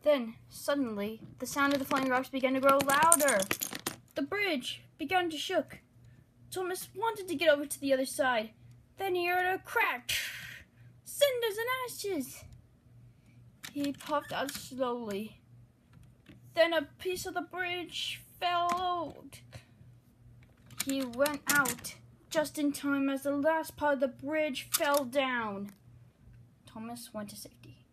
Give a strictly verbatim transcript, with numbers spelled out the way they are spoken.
Then, suddenly, the sound of the flying rocks began to grow louder. The bridge began to shook. Thomas wanted to get over to the other side. Then he heard a crack. Cinders and ashes. He puffed out slowly. Then a piece of the bridge fell out. He went out just in time as the last part of the bridge fell down. Thomas went to safety.